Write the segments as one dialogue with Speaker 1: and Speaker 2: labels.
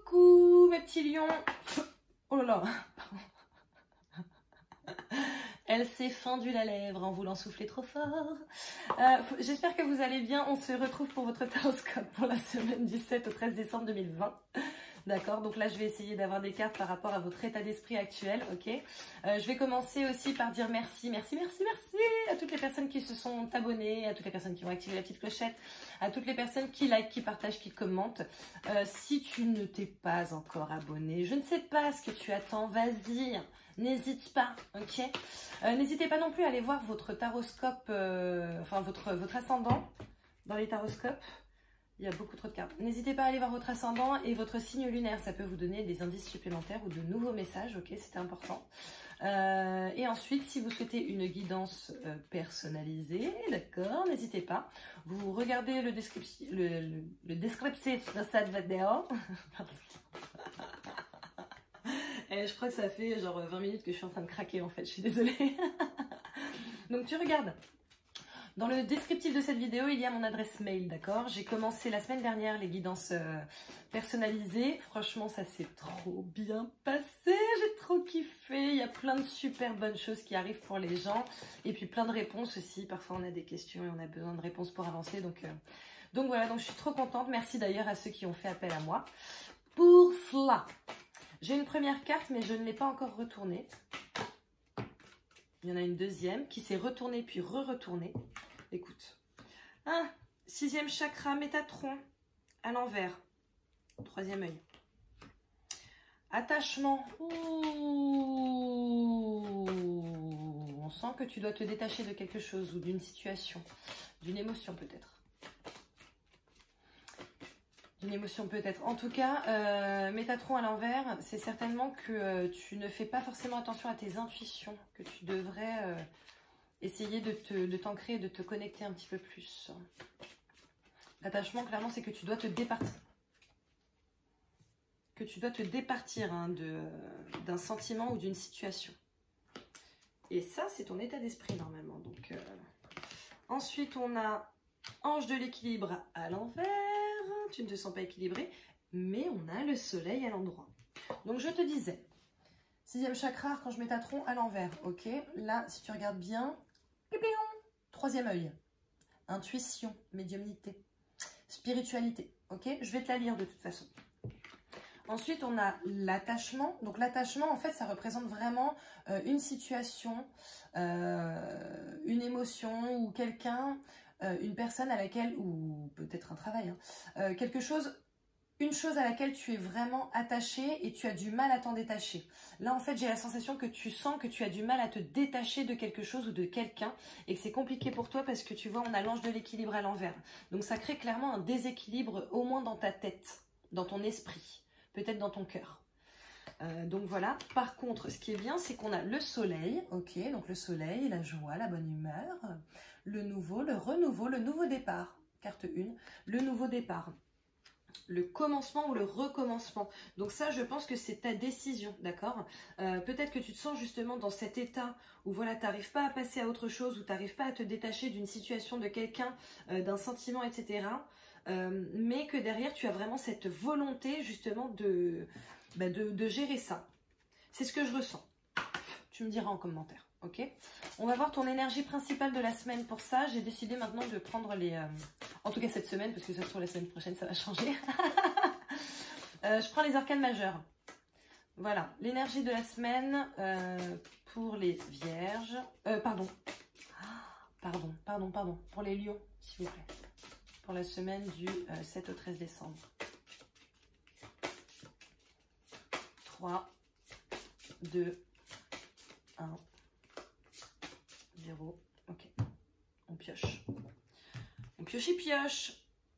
Speaker 1: Coucou mes petits lions. Oh là là. Elle s'est fendue la lèvre en voulant souffler trop fort. J'espère que vous allez bien. On se retrouve pour votre taroscope pour la semaine du 7 au 13 décembre 2020. D'accord, donc là je vais essayer d'avoir des cartes par rapport à votre état d'esprit actuel, ok. Je vais commencer aussi par dire merci à toutes les personnes qui se sont abonnées, à toutes les personnes qui ont activé la petite clochette, à toutes les personnes qui like, qui partagent, qui commentent. Si tu ne t'es pas encore abonné, je ne sais pas ce que tu attends, vas-y, n'hésite pas, ok. N'hésitez pas non plus à aller voir votre taroscope, enfin votre ascendant dans les taroscopes. Il y a beaucoup trop de cartes. N'hésitez pas à aller voir votre ascendant et votre signe lunaire. Ça peut vous donner des indices supplémentaires ou de nouveaux messages. Ok, c'était important. Et ensuite, si vous souhaitez une guidance personnalisée, d'accord, n'hésitez pas. Vous regardez le descriptif de cette vidéo. Et je crois que ça fait genre 20 minutes que je suis en train de craquer en fait. Je suis désolée. Donc tu regardes. Dans le descriptif de cette vidéo, il y a mon adresse mail, d'accord? J'ai commencé la semaine dernière les guidances personnalisées. Franchement, ça s'est trop bien passé. J'ai trop kiffé. Il y a plein de super bonnes choses qui arrivent pour les gens. Et puis plein de réponses aussi. Parfois, on a des questions et on a besoin de réponses pour avancer. Donc voilà, donc je suis trop contente. Merci d'ailleurs à ceux qui ont fait appel à moi. Pour cela, j'ai une première carte, mais je ne l'ai pas encore retournée. Il y en a une deuxième qui s'est retournée puis re-retournée. Écoute. Ah, 6e chakra, Métatron, à l'envers. 3e œil. Attachement. Ouh. On sent que tu dois te détacher de quelque chose ou d'une situation, d'une émotion peut-être. Une émotion peut-être. En tout cas, Métatron à l'envers, c'est certainement que tu ne fais pas forcément attention à tes intuitions, que tu devrais essayer de t'ancrer, de te connecter un petit peu plus. L'attachement, clairement, c'est que tu dois te départir. Que tu dois te départir hein, d'un sentiment ou d'une situation. Et ça, c'est ton état d'esprit normalement. Donc, ensuite, on a Ange de l'équilibre à l'envers. Tu ne te sens pas équilibré, mais on a le soleil à l'endroit. Donc je te disais, 6e chakra, quand je mets Métatron à l'envers, ok. Là, si tu regardes bien, 3e œil, intuition, médiumnité, spiritualité, ok. Je vais te la lire de toute façon. Ensuite, on a l'attachement. Donc l'attachement, en fait, ça représente vraiment une situation, une émotion ou quelqu'un... une personne à laquelle, ou peut-être un travail, hein, quelque chose, une chose à laquelle tu es vraiment attaché et tu as du mal à t'en détacher. Là, en fait, j'ai la sensation que tu sens que tu as du mal à te détacher de quelque chose ou de quelqu'un et que c'est compliqué pour toi parce que tu vois, on a l'ange de l'équilibre à l'envers. Donc, ça crée clairement un déséquilibre, au moins dans ta tête, dans ton esprit, peut-être dans ton cœur. Donc voilà, par contre, ce qui est bien, c'est qu'on a le soleil, ok, donc le soleil, la joie, la bonne humeur, le nouveau, le renouveau, le nouveau départ, carte 1, le nouveau départ, le commencement ou le recommencement. Donc ça, je pense que c'est ta décision, d'accord. Peut-être que tu te sens justement dans cet état où voilà, tu n'arrives pas à passer à autre chose, où tu n'arrives pas à te détacher d'une situation, de quelqu'un, d'un sentiment, etc. Mais que derrière, tu as vraiment cette volonté justement de gérer ça. C'est ce que je ressens. Tu me diras en commentaire, ok? On va voir ton énergie principale de la semaine. Pour ça, j'ai décidé maintenant de prendre les... en tout cas cette semaine, parce que ça se trouve la semaine prochaine, ça va changer. Je prends les arcanes majeurs. Voilà, l'énergie de la semaine pour les vierges. Pardon. Pour les lions, s'il vous plaît. Pour la semaine du 7 au 13 décembre. 3, 2, 1, 0. Ok. On pioche. On pioche et pioche.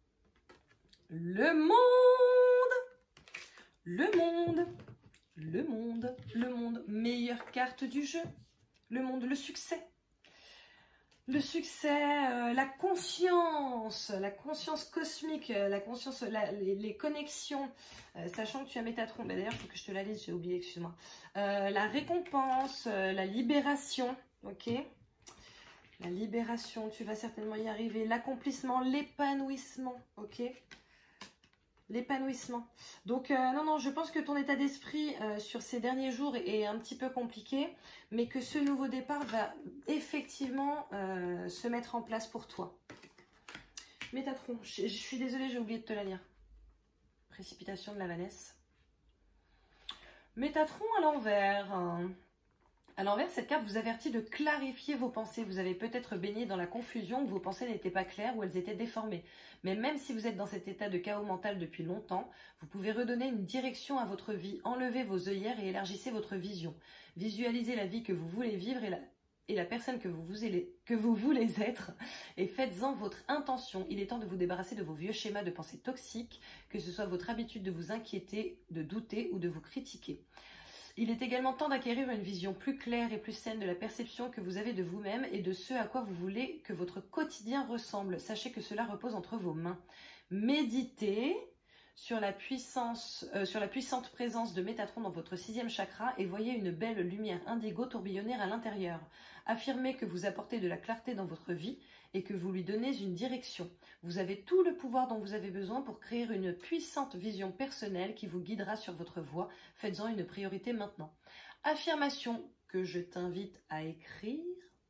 Speaker 1: Le monde. Le monde. Le monde. Le monde. Meilleure carte du jeu. Le monde. Le succès. Le succès, la conscience cosmique, la conscience, les connexions, sachant que tu as Métatron, d'ailleurs il faut que je te la lise, j'ai oublié, excuse-moi. La récompense, la libération, ok. La libération, tu vas certainement y arriver. L'accomplissement, l'épanouissement, ok. L'épanouissement. Donc, non, non, je pense que ton état d'esprit sur ces derniers jours est un petit peu compliqué, mais que ce nouveau départ va effectivement se mettre en place pour toi. Métatron, je suis désolée, j'ai oublié de te la lire. Précipitation de la Vanesse. Métatron à l'envers. À l'envers, cette carte vous avertit de clarifier vos pensées. Vous avez peut-être baigné dans la confusion, que vos pensées n'étaient pas claires ou elles étaient déformées. Mais même si vous êtes dans cet état de chaos mental depuis longtemps, vous pouvez redonner une direction à votre vie, enlever vos œillères et élargissez votre vision. Visualisez la vie que vous voulez vivre et la personne que vous voulez être et faites-en votre intention. Il est temps de vous débarrasser de vos vieux schémas de pensée toxiques, que ce soit votre habitude de vous inquiéter, de douter ou de vous critiquer. Il est également temps d'acquérir une vision plus claire et plus saine de la perception que vous avez de vous-même et de ce à quoi vous voulez que votre quotidien ressemble. Sachez que cela repose entre vos mains. Méditez sur la puissante présence de Métatron dans votre 6e chakra et voyez une belle lumière indigo tourbillonner à l'intérieur. Affirmez que vous apportez de la clarté dans votre vie et que vous lui donnez une direction. Vous avez tout le pouvoir dont vous avez besoin pour créer une puissante vision personnelle qui vous guidera sur votre voie. Faites-en une priorité maintenant. Affirmation que je t'invite à écrire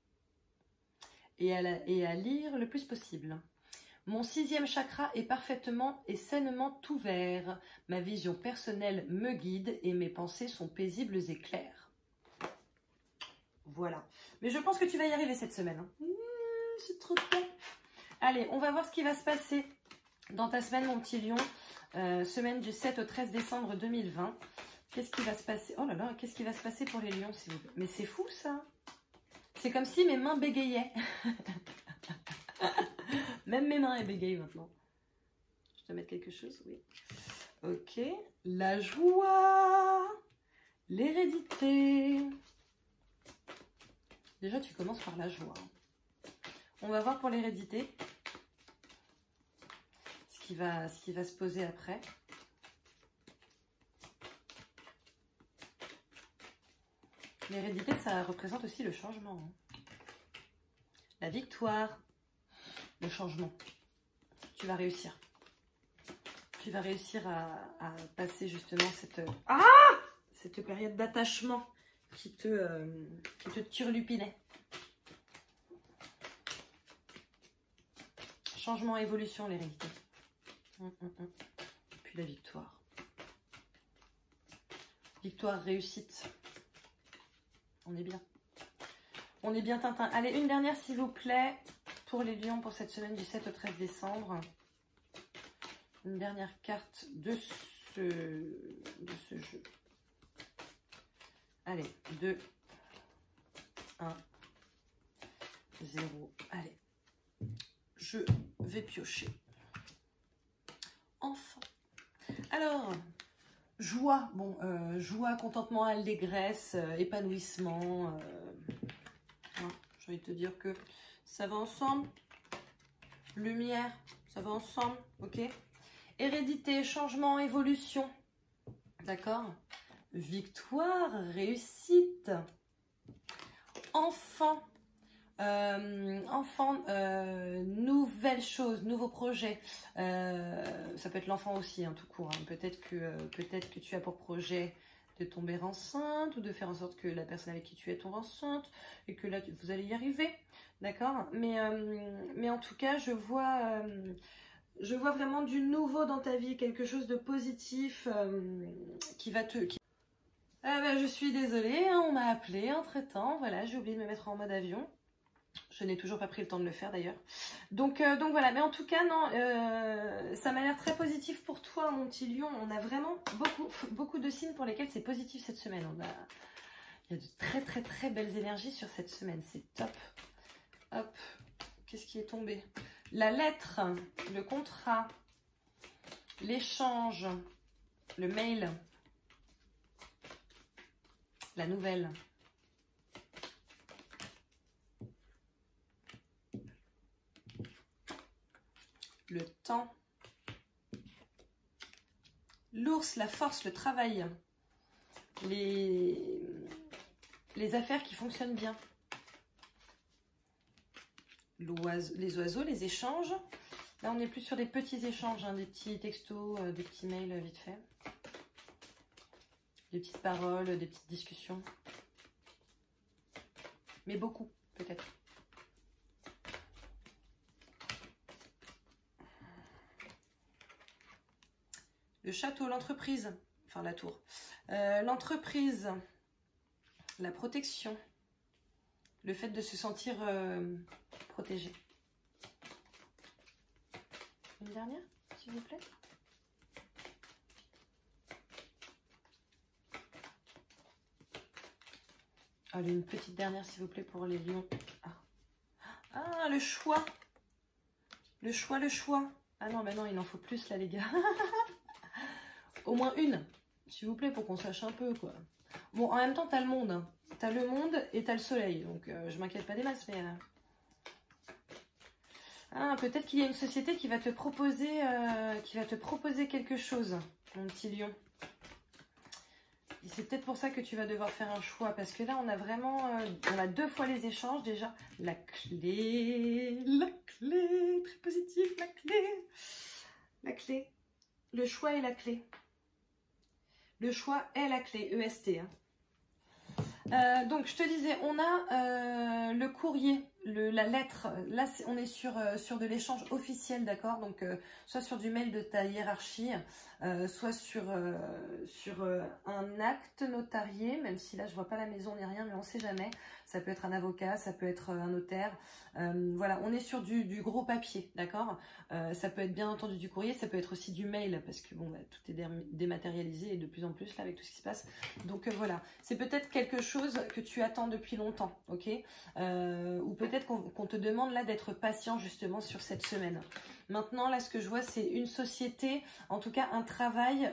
Speaker 1: et à lire le plus possible. Mon 6e chakra est parfaitement et sainement ouvert. Ma vision personnelle me guide et mes pensées sont paisibles et claires. Voilà. Mais je pense que tu vas y arriver cette semaine. C'est trop top. Allez, on va voir ce qui va se passer dans ta semaine, mon petit lion. Semaine du 7 au 13 décembre 2020. Qu'est-ce qui va se passer? Oh là là, qu'est-ce qui va se passer pour les lions, s'il vous plaît? Mais c'est fou, ça. C'est comme si mes mains bégayaient. Même mes mains, elles bégayent maintenant. Je dois mettre quelque chose, oui. Ok. La joie. L'hérédité. Déjà, tu commences par la joie. On va voir pour l'hérédité ce qui va se poser après. L'hérédité, ça représente aussi le changement. La victoire, le changement. Tu vas réussir. Tu vas réussir à passer justement cette période d'attachement qui te turlupinait. Changement, évolution, l'hérédité. Puis la victoire. Victoire, réussite. On est bien. On est bien, Tintin. Allez, une dernière, s'il vous plaît, pour les lions, pour cette semaine du 7 au 13 décembre. Une dernière carte de ce jeu. Allez, 2, 1, 0. Allez. Je vais piocher. Enfin. Alors, joie. Bon, joie, contentement, allégresse, épanouissement. J'ai envie de te dire que ça va ensemble. Lumière, ça va ensemble. Ok. Hérédité, changement, évolution. D'accord. Victoire, réussite. Enfant. Nouvelles choses, nouveaux projets. Ça peut être l'enfant aussi, hein, tout court. Hein. Peut-être que tu as pour projet de tomber enceinte ou de faire en sorte que la personne avec qui tu es tombe enceinte et que là vous allez y arriver, d'accord, mais en tout cas je vois vraiment du nouveau dans ta vie, quelque chose de positif qui va te... Ah ben, je suis désolée, hein, on m'a appelé entre temps, voilà, j'ai oublié de me mettre en mode avion. Je n'ai toujours pas pris le temps de le faire d'ailleurs. Donc voilà, mais en tout cas, non, ça m'a l'air très positif pour toi, mon petit lion. On a vraiment beaucoup de signes pour lesquels c'est positif cette semaine. Il y a de très très très belles énergies sur cette semaine, c'est top. Hop, qu'est-ce qui est tombé? La lettre, le contrat, l'échange, le mail, la nouvelle. Le temps, l'ours, la force, le travail, les affaires qui fonctionnent bien, les oiseaux, les échanges, Là, on n'est plus sur des petits échanges, hein, des petits textos, des petits mails vite fait. Des petites paroles, des petites discussions. Mais beaucoup, peut-être. Le château, l'entreprise, enfin la tour. L'entreprise, la protection, le fait de se sentir protégé. Une dernière, s'il vous plaît. Allez, une petite dernière, s'il vous plaît, pour les lions. Ah, le choix. Le choix, le choix. Ah non, mais non, il en faut plus, là, les gars. Au moins une, s'il vous plaît, pour qu'on sache un peu, quoi. Bon, en même temps, t'as le monde. Hein. T'as le monde et t'as le soleil. Donc, je m'inquiète pas des masses, mais... Ah, peut-être qu'il y a une société qui va te proposer, quelque chose, mon petit lion. Et c'est peut-être pour ça que tu vas devoir faire un choix. Parce que là, on a vraiment... on a 2 fois les échanges, déjà. La clé, très positif, la clé. La clé. Le choix est la clé. Le choix est la clé, EST. Hein. Donc, je te disais, on a le courrier, la lettre. Là, on est sur de l'échange officiel, d'accord? Donc, soit sur du mail de ta hiérarchie, soit sur un acte notarié, même si là, je vois pas la maison ni rien, mais on sait jamais. Ça peut être un avocat, ça peut être un notaire. Voilà, on est sur du gros papier, d'accord? Ça peut être bien entendu du courrier, ça peut être aussi du mail, parce que bon, bah, tout est dématérialisé et de plus en plus là avec tout ce qui se passe. Donc voilà, c'est peut-être quelque chose que tu attends depuis longtemps, ok? Ou peut-être qu'on te demande là d'être patient justement sur cette semaine. Maintenant, là, ce que je vois, c'est une société, en tout cas un travail...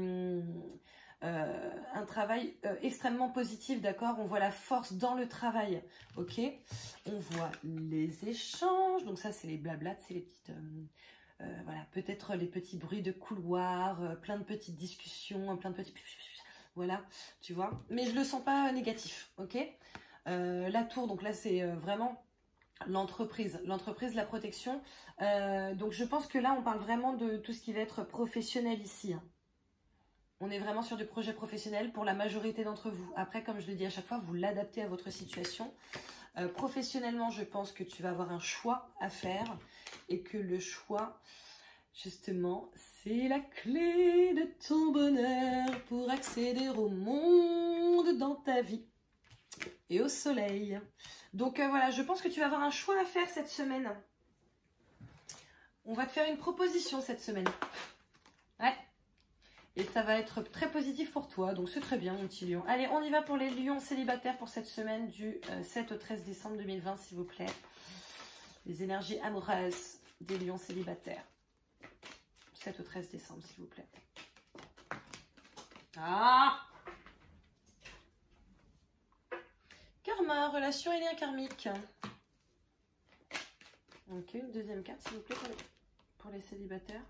Speaker 1: extrêmement positif, d'accord? On voit la force dans le travail, ok? On voit les échanges, donc ça c'est les blablas, c'est les petites, voilà, peut-être les petits bruits de couloir, plein de petites discussions, plein de petits, voilà, tu vois? Mais je le sens pas négatif, ok? La tour, donc là c'est vraiment l'entreprise, la protection. Donc je pense que là on parle vraiment de tout ce qui va être professionnel ici, hein. On est vraiment sur du projet professionnel pour la majorité d'entre vous. Après, comme je le dis à chaque fois, vous l'adaptez à votre situation. Professionnellement, je pense que tu vas avoir un choix à faire et que le choix, justement, c'est la clé de ton bonheur pour accéder au monde dans ta vie et au soleil. Donc voilà, je pense que tu vas avoir un choix à faire cette semaine. On va te faire une proposition cette semaine. Ouais. Et ça va être très positif pour toi, donc c'est très bien mon petit lion. Allez, on y va pour les lions célibataires pour cette semaine du 7 au 13 décembre 2020, s'il vous plaît. Les énergies amoureuses des lions célibataires. 7 au 13 décembre, s'il vous plaît. Ah! Karma, relation et lien karmique. Ok, une deuxième carte, s'il vous plaît, pour les célibataires.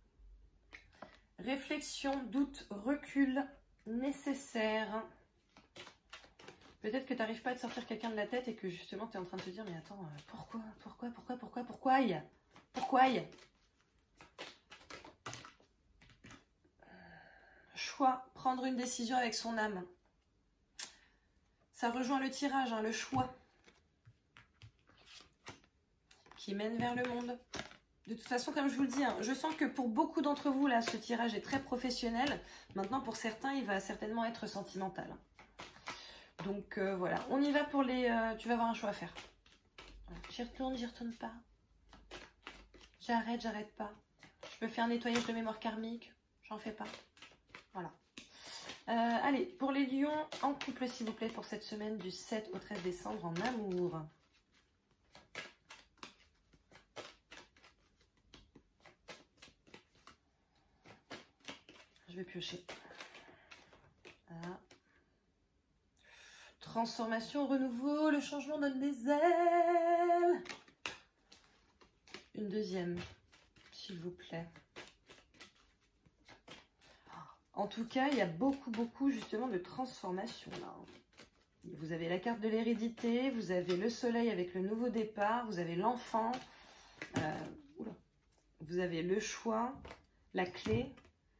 Speaker 1: Réflexion, doute, recul nécessaire. Peut-être que tu n'arrives pas à te sortir quelqu'un de la tête et que justement tu es en train de te dire mais attends, pourquoi Choix, prendre une décision avec son âme. Ça rejoint le tirage, hein, le choix qui mène vers le monde. De toute façon, comme je vous le dis, hein, je sens que pour beaucoup d'entre vous, là, ce tirage est très professionnel. Maintenant, pour certains, il va certainement être sentimental. Donc, voilà. On y va pour les... tu vas avoir un choix à faire. J'y retourne pas. J'arrête pas. Je me fais un nettoyage de mémoire karmique. J'en fais pas. Voilà. Allez, pour les lions, en couple, s'il vous plaît, pour cette semaine du 7 au 13 décembre en amour. Je vais piocher. Voilà. Transformation, renouveau, le changement donne des ailes. Une deuxième, s'il vous plaît. En tout cas, il y a beaucoup justement de transformation là. Vous avez la carte de l'hérédité, vous avez le soleil avec le nouveau départ, vous avez l'enfant. Oula. vous avez le choix, la clé.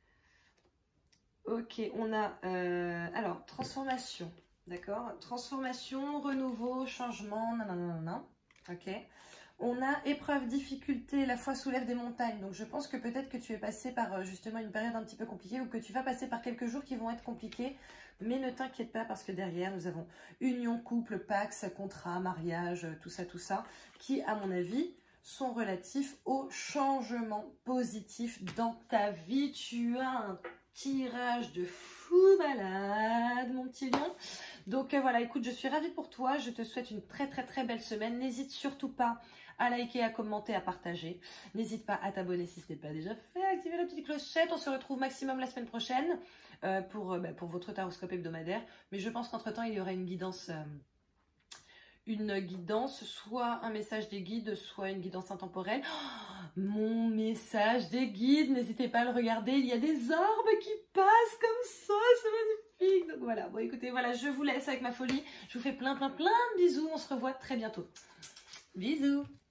Speaker 1: Ok, on a alors transformation, d'accord, transformation, renouveau, changement, nanana, ok. On a épreuve, difficulté, la foi soulève des montagnes. Donc je pense que peut-être que tu es passé par justement une période un petit peu compliquée ou que tu vas passer par quelques jours qui vont être compliqués. Mais ne t'inquiète pas parce que derrière nous avons union, couple, pax, contrat, mariage, tout ça, qui à mon avis sont relatifs au changement positif dans ta vie. Tu as un tirage de fou malade, mon petit lion. Donc voilà, écoute, je suis ravie pour toi. Je te souhaite une très belle semaine. N'hésite surtout pas à liker, à commenter, à partager. N'hésite pas à t'abonner si ce n'est pas déjà fait. Activer la petite clochette. On se retrouve maximum la semaine prochaine pour votre taroscope hebdomadaire. Mais je pense qu'entre-temps, il y aura une guidance... soit un message des guides, soit une guidance intemporelle. Oh, mon message des guides, n'hésitez pas à le regarder, il y a des orbes qui passent comme ça, c'est magnifique. Donc voilà, bon écoutez, voilà, je vous laisse avec ma folie, je vous fais plein de bisous, on se revoit très bientôt. Bisous.